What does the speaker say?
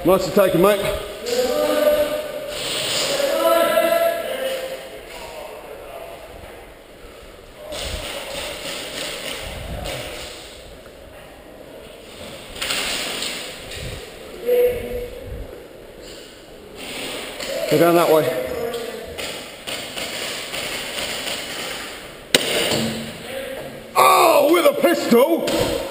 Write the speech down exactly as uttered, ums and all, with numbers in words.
Nicely taken, mate. Go down that way. Oh, with a pistol!